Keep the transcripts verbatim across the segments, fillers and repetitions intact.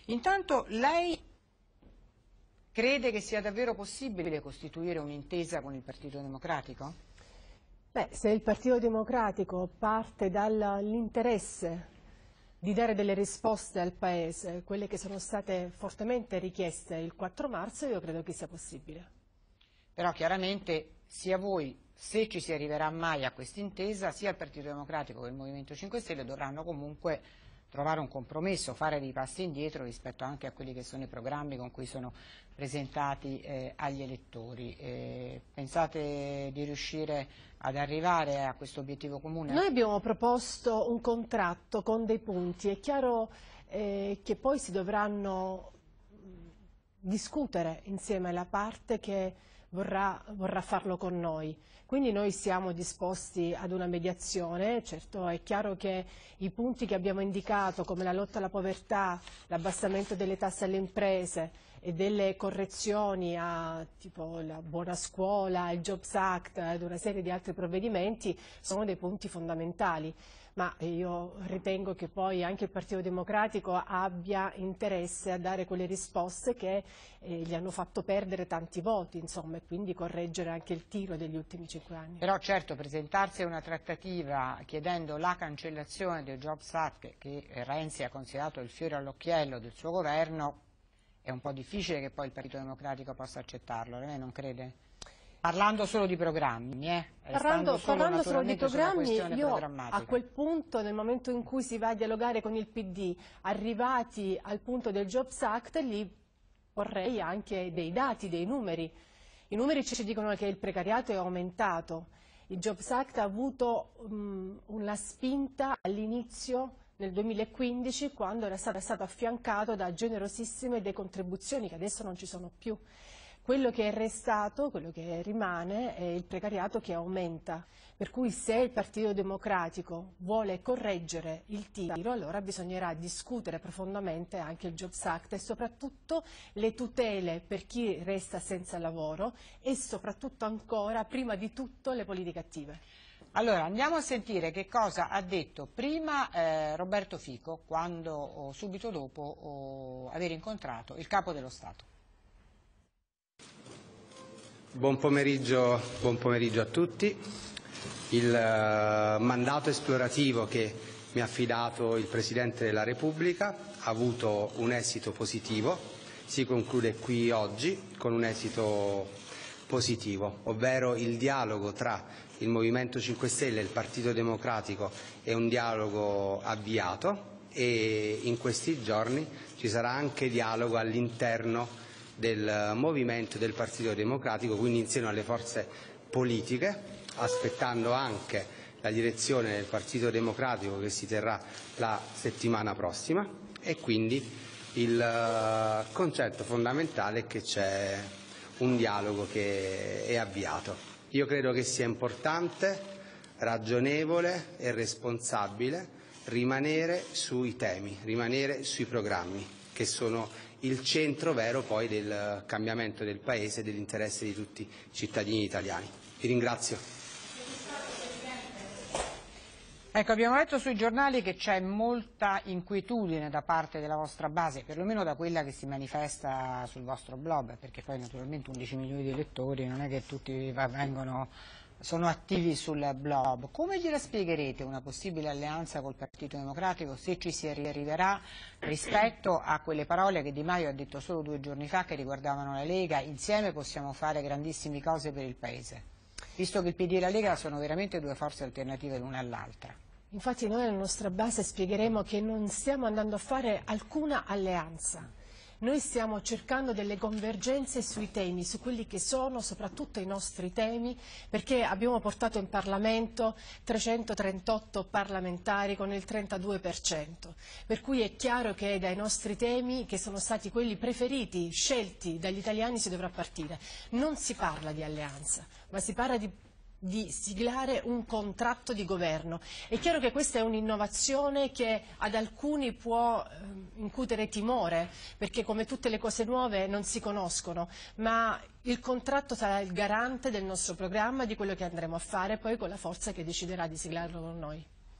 Intanto lei crede che sia davvero possibile costituire un'intesa con il Partito Democratico? Beh, se il Partito Democratico parte dall'interesse di dare delle risposte al Paese, quelle che sono state fortemente richieste il quattro marzo, io credo che sia possibile. Però chiaramente sia voi, se ci si arriverà mai a questa intesa, sia il Partito Democratico che il Movimento cinque Stelle dovranno comunque trovare un compromesso, fare dei passi indietro rispetto anche a quelli che sono i programmi con cui sono presentati eh, agli elettori. Eh, pensate di riuscire ad arrivare a questo obiettivo comune? Noi abbiamo proposto un contratto con dei punti, è chiaro eh, che poi si dovranno discutere insieme alla parte che vorrà, vorrà farlo con noi. Quindi noi siamo disposti ad una mediazione. Certo è chiaro che i punti che abbiamo indicato come la lotta alla povertà, l'abbassamento delle tasse alle imprese e delle correzioni a tipo la buona scuola, il Jobs Act ed una serie di altri provvedimenti sono dei punti fondamentali. Ma io ritengo che poi anche il Partito Democratico abbia interesse a dare quelle risposte che eh, gli hanno fatto perdere tanti voti, insomma, e quindi correggere anche il tiro degli ultimi cinque anni. Però certo, presentarsi a una trattativa chiedendo la cancellazione del Jobs Act, che Renzi ha considerato il fiore all'occhiello del suo governo, è un po' difficile che poi il Partito Democratico possa accettarlo, lei non crede? Parlando solo di programmi, eh? Parlando, solo, parlando solo di programmi, io programmatica. a quel punto, nel momento in cui si va a dialogare con il P D, arrivati al punto del Jobs Act, lì porrei anche dei dati, dei numeri. I numeri ci dicono che il precariato è aumentato, il Jobs Act ha avuto um, una spinta all'inizio nel duemilaquindici, quando era stato, era stato affiancato da generosissime decontribuzioni che adesso non ci sono più. Quello che è restato, quello che rimane, è il precariato che aumenta, per cui se il Partito Democratico vuole correggere il tiro, allora bisognerà discutere profondamente anche il Jobs Act e soprattutto le tutele per chi resta senza lavoro e soprattutto ancora, prima di tutto, le politiche attive. Allora, andiamo a sentire che cosa ha detto prima eh, Roberto Fico, quando o subito dopo o, aver incontrato il Capo dello Stato. Buon pomeriggio, buon pomeriggio a tutti. Il uh, mandato esplorativo che mi ha affidato il Presidente della Repubblica ha avuto un esito positivo, si conclude qui oggi con un esito positivo, ovvero il dialogo tra il Movimento cinque Stelle e il Partito Democratico è un dialogo avviato e in questi giorni ci sarà anche dialogo all'interno del movimento del Partito Democratico, quindi insieme alle forze politiche, aspettando anche la direzione del Partito Democratico che si terrà la settimana prossima, e quindi il concetto fondamentale è che c'è un dialogo che è avviato. Io credo che sia importante, ragionevole e responsabile rimanere sui temi, rimanere sui programmi, che sono il centro vero poi del cambiamento del Paese e dell'interesse di tutti i cittadini italiani. Vi ringrazio. Ecco, abbiamo letto sui giornali che c'è molta inquietudine da parte della vostra base, perlomeno da quella che si manifesta sul vostro blog, perché poi naturalmente undici milioni di lettori, non è che tutti vengono, sono attivi sul blog. Come gliela spiegherete una possibile alleanza col Partito Democratico, se ci si arriverà, rispetto a quelle parole che Di Maio ha detto solo due giorni fa che riguardavano la Lega: insieme possiamo fare grandissime cose per il Paese, visto che il P D e la Lega sono veramente due forze alternative l'una all'altra? Infatti noi nella nostra base spiegheremo che non stiamo andando a fare alcuna alleanza. Noi stiamo cercando delle convergenze sui temi, su quelli che sono soprattutto i nostri temi, perché abbiamo portato in Parlamento trecentotrentotto parlamentari con il trentadue per cento, per cui è chiaro che dai nostri temi, che sono stati quelli preferiti, scelti dagli italiani, si dovrà partire. Non si parla di alleanza, ma si parla di di siglare un contratto di governo. È chiaro che questa è un'innovazione che ad alcuni può eh, incutere timore, perché come tutte le cose nuove non si conoscono, ma il contratto sarà il garante del nostro programma, di quello che andremo a fare poi con la forza che deciderà di siglarlo con noi.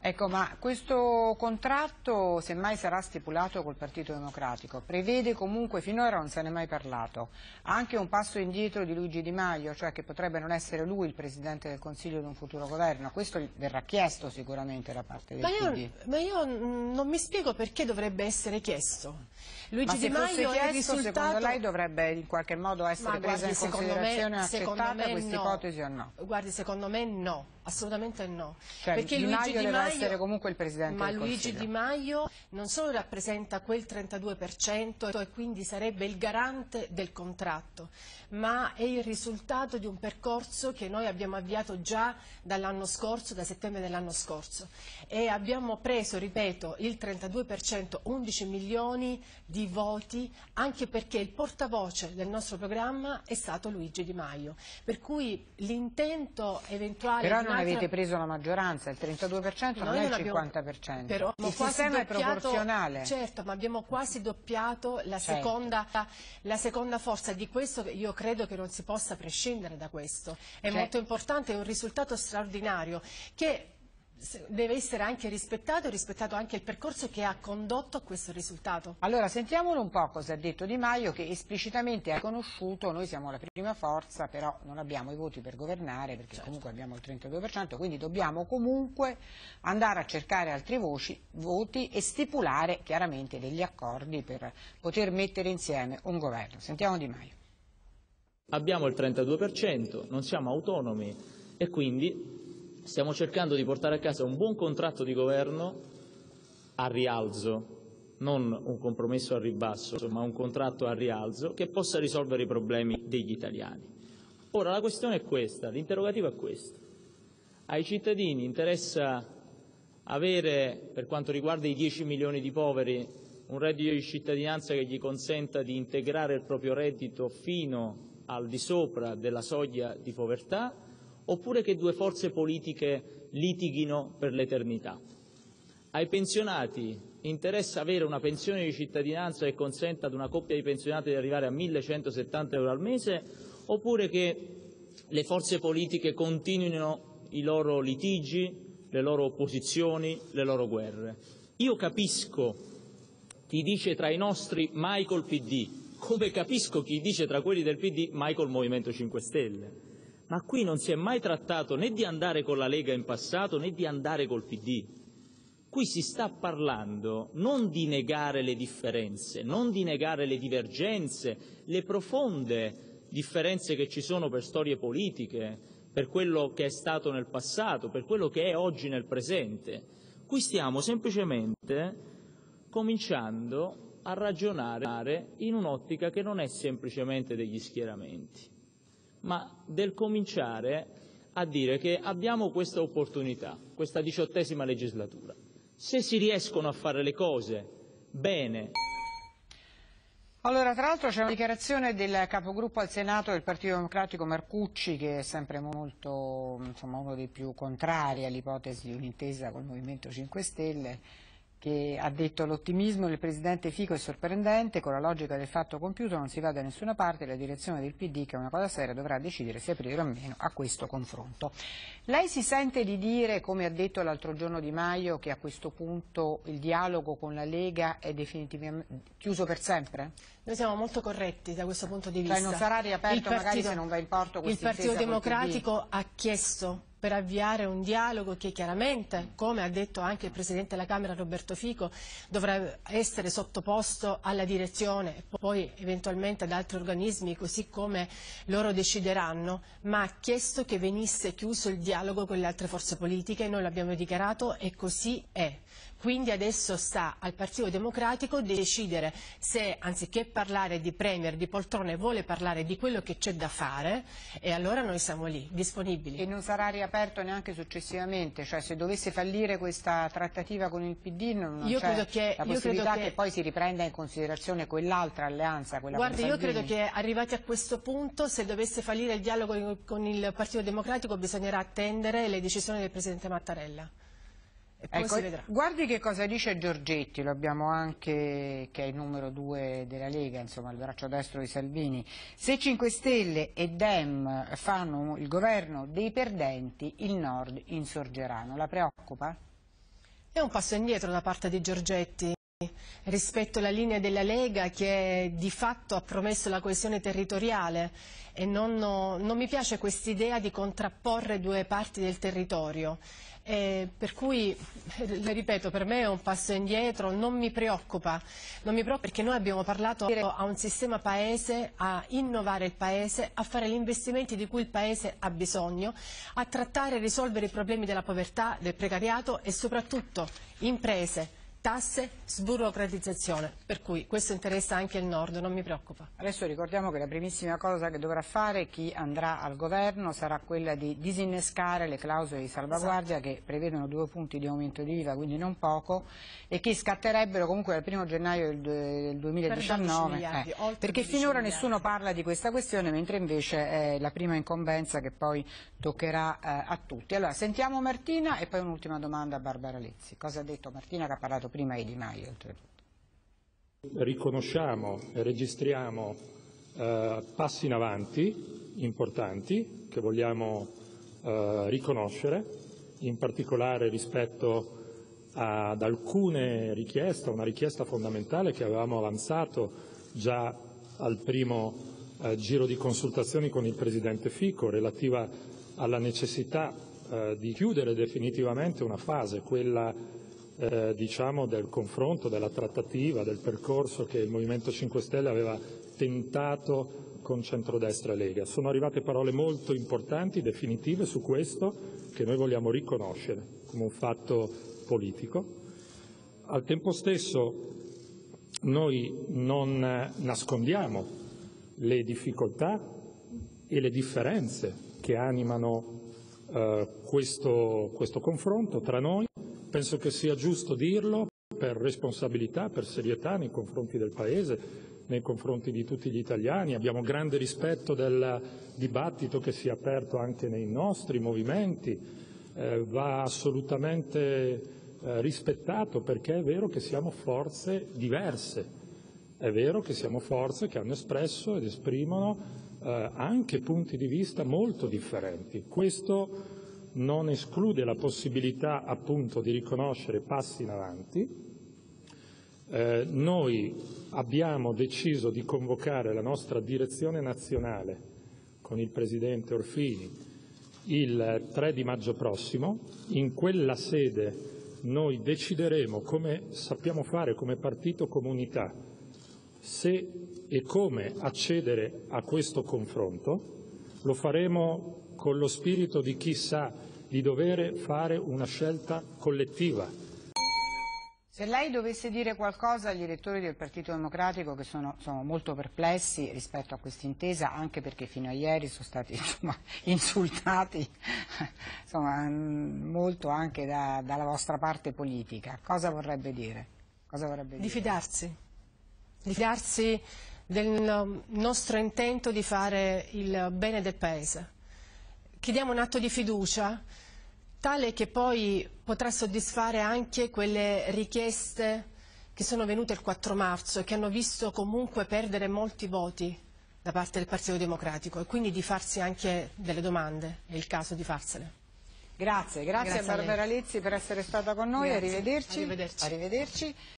Ecco, ma questo contratto, se mai sarà stipulato col Partito Democratico, prevede comunque, finora non se ne è mai parlato, anche un passo indietro di Luigi Di Maio, cioè che potrebbe non essere lui il Presidente del Consiglio di un futuro governo. Questo verrà chiesto sicuramente da parte del ma io, P D. Ma io non mi spiego perché dovrebbe essere chiesto. Luigi Ma se Di Maio fosse è chiesto, risultato... secondo lei dovrebbe in qualche modo essere Ma presa guardi, in secondo considerazione me, e accettata questa no. ipotesi o no? Guardi, secondo me no, assolutamente no. Cioè Perché Di Luigi Maio Di deve Maio, essere comunque il Presidente ma del Luigi Consiglio. Di Maio non solo rappresenta quel trentadue per cento e quindi sarebbe il garante del contratto, ma è il risultato di un percorso che noi abbiamo avviato già dall'anno scorso, da settembre dell'anno scorso, e abbiamo preso, ripeto, il trentadue per cento, undici milioni di voti, anche perché il portavoce del nostro programma è stato Luigi Di Maio, per cui l'intento eventuale... Però di non un'altra... avete preso la maggioranza, il trentadue per cento non Noi è il non abbiamo- cinquanta per cento. però Il abbiamo quasi sistema è doppiato- proporzionale. Certo, ma abbiamo quasi doppiato la, Certo. seconda, la seconda forza. Di questo io credo che non si possa prescindere da questo. È Cioè- molto importante, è un risultato straordinario che deve essere anche rispettato e rispettato anche il percorso che ha condotto a questo risultato. Allora sentiamolo un po' cosa ha detto Di Maio, che esplicitamente ha riconosciuto: noi siamo la prima forza, però non abbiamo i voti per governare, perché Certo. comunque abbiamo il trentadue per cento, quindi dobbiamo comunque andare a cercare altri voci, voti e stipulare chiaramente degli accordi per poter mettere insieme un governo. Sentiamo Di Maio. Abbiamo il trentadue per cento, non siamo autonomi e quindi stiamo cercando di portare a casa un buon contratto di governo a rialzo, non un compromesso al ribasso, ma un contratto a rialzo che possa risolvere i problemi degli italiani. Ora la questione è questa, l'interrogativo è questo. Ai cittadini interessa avere, per quanto riguarda i dieci milioni di poveri, un reddito di cittadinanza che gli consenta di integrare il proprio reddito fino al di sopra della soglia di povertà, oppure che due forze politiche litighino per l'eternità. Ai pensionati interessa avere una pensione di cittadinanza che consenta ad una coppia di pensionati di arrivare a millecentosettanta euro al mese, oppure che le forze politiche continuino i loro litigi, le loro opposizioni, le loro guerre. Io capisco chi dice tra i nostri mai col P D, come capisco chi dice tra quelli del P D mai col Movimento cinque Stelle. Ma qui non si è mai trattato né di andare con la Lega in passato né di andare col P D. Qui si sta parlando non di negare le differenze, non di negare le divergenze, le profonde differenze che ci sono per storie politiche, per quello che è stato nel passato, per quello che è oggi nel presente. Qui stiamo semplicemente cominciando a ragionare in un'ottica che non è semplicemente degli schieramenti, ma del cominciare a dire che abbiamo questa opportunità, questa diciottesima legislatura. Se si riescono a fare le cose bene. Allora, tra l'altro c'è una dichiarazione del capogruppo al Senato del Partito Democratico Marcucci, che è sempre molto, insomma, uno dei più contrari all'ipotesi di un'intesa col Movimento cinque Stelle, che ha detto: l'ottimismo del Presidente Fico è sorprendente, con la logica del fatto compiuto non si va da nessuna parte, la direzione del P D, che è una cosa seria, dovrà decidere se aprire o meno a questo confronto. Lei si sente di dire, come ha detto l'altro giorno Di Maio, che a questo punto il dialogo con la Lega è definitivamente chiuso per sempre? Noi siamo molto corretti da questo punto di vista. Cioè non sarà riaperto Il partito, magari se non va in porto questa Il Partito intesa col P D? Democratico ha chiesto per avviare un dialogo che chiaramente, come ha detto anche il Presidente della Camera Roberto Fico, dovrà essere sottoposto alla direzione e poi eventualmente ad altri organismi, così come loro decideranno, ma ha chiesto che venisse chiuso il dialogo con le altre forze politiche, noi l'abbiamo dichiarato e così è. Quindi adesso sta al Partito Democratico decidere se, anziché parlare di premier, di poltrone, vuole parlare di quello che c'è da fare, e allora noi siamo lì, disponibili. E non sarà riaperto neanche successivamente? Cioè se dovesse fallire questa trattativa con il P D non Io c'è credo che- la io possibilità credo che... che poi si riprenda in considerazione quell'altra alleanza, quella Guardi, con io Salvini? credo che arrivati a questo punto, se dovesse fallire il dialogo con il Partito Democratico, bisognerà attendere le decisioni del Presidente Mattarella. E poi Ecco, si vedrà. guardi che cosa dice Giorgetti, lo abbiamo anche, che è il numero due della Lega, insomma il braccio destro di Salvini. Se cinque Stelle e Dem fanno il governo dei perdenti, il Nord insorgerà. Non la preoccupa? È un passo indietro da parte di Giorgetti rispetto alla linea della Lega, che di fatto ha promesso la coesione territoriale, e non, non mi piace quest'idea di contrapporre due parti del territorio. Eh, per cui, le ripeto, per me è un passo indietro, non mi preoccupa, non mi preoccupa perché noi abbiamo parlato a un sistema paese, a innovare il paese, a fare gli investimenti di cui il paese ha bisogno, a trattare e risolvere i problemi della povertà, del precariato e soprattutto imprese, tasse, sburocratizzazione, per cui questo interessa anche il Nord, non mi preoccupa. Adesso ricordiamo che la primissima cosa che dovrà fare chi andrà al governo sarà quella di disinnescare le clausole di salvaguardia, esatto, che prevedono due punti di aumento di I V A, quindi non poco, e che scatterebbero comunque dal primo gennaio del duemiladiciannove, miliardi, eh, perché finora miliardi. Nessuno parla di questa questione, mentre invece è la prima incombenza che poi toccherà eh, a tutti. Allora sentiamo Martina e poi un'ultima domanda a Barbara Lezzi. Cosa ha detto Martina, che ha parlato prima di Di Maio oltretutto? Riconosciamo e registriamo eh, passi in avanti importanti che vogliamo eh, riconoscere, in particolare rispetto ad alcune richieste, una richiesta fondamentale che avevamo avanzato già al primo eh, giro di consultazioni con il Presidente Fico, relativa alla necessità eh, di chiudere definitivamente una fase, quella Eh, diciamo del confronto, della trattativa, del percorso che il Movimento cinque Stelle aveva tentato con centrodestra e Lega. Sono arrivate parole molto importanti, definitive su questo, che noi vogliamo riconoscere come un fatto politico. Al tempo stesso noi non nascondiamo le difficoltà e le differenze che animano eh, questo, questo confronto tra noi. Penso che sia giusto dirlo per responsabilità, per serietà nei confronti del Paese, nei confronti di tutti gli italiani. Abbiamo grande rispetto del dibattito che si è aperto anche nei nostri movimenti, eh, va assolutamente eh, rispettato, perché è vero che siamo forze diverse, è vero che siamo forze che hanno espresso ed esprimono eh, anche punti di vista molto differenti. Questo non esclude la possibilità appunto di riconoscere passi in avanti. Eh, noi abbiamo deciso di convocare la nostra direzione nazionale con il Presidente Orfini il tre di maggio prossimo. In quella sede noi decideremo, come sappiamo fare come partito comunità, se e come accedere a questo confronto. Lo faremo con lo spirito di chi sa di dover fare una scelta collettiva. Se lei dovesse dire qualcosa agli elettori del Partito Democratico, che sono, sono molto perplessi rispetto a questa intesa, anche perché fino a ieri sono stati insomma, insultati insomma, molto anche da, dalla vostra parte politica, cosa vorrebbe dire? Cosa vorrebbe dire? Di fidarsi, di fidarsi del nostro intento di fare il bene del Paese. Chiediamo un atto di fiducia tale che poi potrà soddisfare anche quelle richieste che sono venute il quattro marzo e che hanno visto comunque perdere molti voti da parte del Partito Democratico, e quindi di farsi anche delle domande, è il caso di farsele. Grazie, grazie, grazie a Barbara Lezzi per essere stata con noi, arrivederci. Arrivederci. Arrivederci.